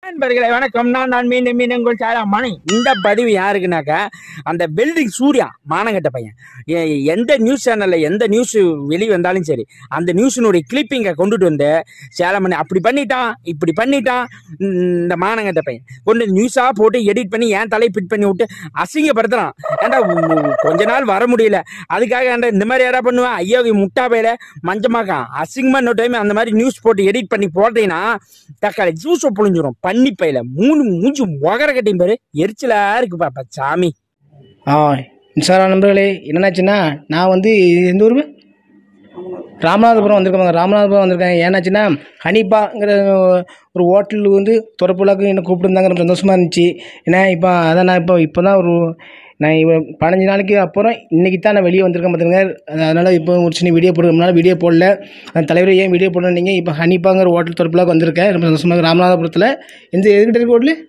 நண்பர்களே வணக்கம். நான் மீண்டும் மீண்டும் உங்கள் மணி. இந்த பதிவு யாருக்குனாக்கா, அந்த வெல்டிங் சூர்யா மானங்கட்ட பையன். எந்த நியூஸ் சேனல்ல எந்த நியூஸ் வெளியே வந்தாலும் சரி, அந்த நியூஸினுடைய கிளிப்பிங்கை கொண்டுட்டு வந்து சேலமணி அப்படி பண்ணிட்டான் இப்படி பண்ணிட்டான். இந்த மானங்கட்ட பையன் கொண்டு நியூஸாக போட்டு எடிட் பண்ணி என் தலையை பிட் பண்ணி விட்டு அசிங்கப்படுத்துறான். ஏன்டா கொஞ்ச நாள் வர முடியல, அதுக்காக ஏன்டா இந்த மாதிரி யாரா பண்ணுவேன்? ஐயோ முட்டா பையில மஞ்சமாக்கான் அசிங்கமா இன்னொரு டைம் அந்த மாதிரி நியூஸ் போட்டு எடிட் பண்ணி போட்டீங்கன்னா தக்காளி ஜூஸை புழிஞ்சிடும். பண்ணி பையில மூஞ்சி ஒகர கட்டியும் பாரு, எரிச்சலா இருக்கு பாப்பா சாமி. இன்ஸ்டாகிராம் நண்பர்களே, என்னன்னாச்சுன்னா நான் வந்து எந்த ஊர் ராமநாதபுரம் வந்திருக்கேன். ராமநாதபுரம் வந்திருக்கேன். ஏன்னாச்சுன்னா ஹனிப்பாங்கிற ஒரு ஹோட்டல் வந்து துறப்புலாக்கு என்ன கூப்பிட்டுருந்தாங்க. ரொம்ப சந்தோஷமாக இருந்துச்சு. ஏன்னா நான் இப்போ தான் நான் 15 நாளைக்கு அப்புறம் இன்றைக்கி தான் நான் வெளியே வந்திருக்கேன் பார்த்துருங்க. அதனால் இப்போ ஒரு சின்ன வீடியோ போடுறதுனால வீடியோ போடல. அந்த தலைவரை ஏன் வீடியோ போடணும்? இப்போ ஹனிப்பாங்கிற ஹோட்டல் துறப்புலாக்கு வந்திருக்கேன். ரொம்ப சந்தோஷமாக. ராமநாதபுரத்தில் எதுக்கிட்ட இருக்க ஹோட்டலு?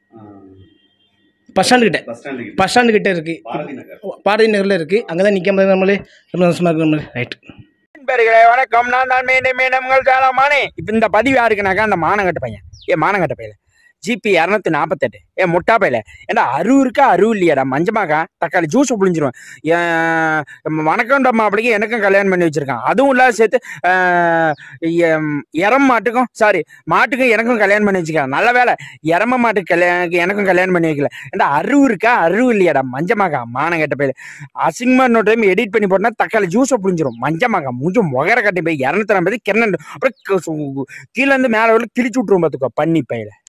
பஸ் ஸ்டாண்டு கிட்ட இருக்குது. பாரதி நகரில் இருக்குது. அங்கே தான் நிற்காம நம்மளே ரொம்ப சந்தோஷமாக இருக்கு நம்மளே. ரைட் நண்பர்களே வணக்கம். நான் மீண்டும் மீண்டும் உங்கள் மணி. இப்போ இந்த பதிவு யாருக்குனாக்கா, அந்த மானங்கட்ட பையன். மானங்கட்ட பையன் ஜிபி 248 முட்டா பையில. ஏன்னா அருவு இருக்கா அருவு இல்லையாடா மஞ்சமாக்கா தக்காளி ஜூஸ் புழிஞ்சிருவேன். வணக்கம்டா மாப்பிளைக்கு எனக்கும் கல்யாணம் பண்ணி வச்சிருக்கான். அதுவும் இல்லாத சேர்த்து மாட்டுக்கும் எனக்கும் கல்யாணம் பண்ணி வச்சுருக்கான். நல்ல வேலை எரம மாட்டுக்கு எனக்கும் கல்யாணம் பண்ணி வைக்கல. ஏன்னா அருவு இருக்கா அருவு இல்லையாடா மஞ்சமாக்கா மானங்கட்ட பையில. அசிங்கமா இன்னொரு டைம் எடிட் பண்ணி போட்டோன்னா தக்காளி ஜூஸை புழிஞ்சிரும். மஞ்சமாக்கா மூஞ்சும் முகர கட்டி போய் 250 கிணண்டு அப்புறம் கீழே இருந்து மேலே கிழிச்சு விட்டுருவோம் பார்த்துக்கோ பண்ணி பையில.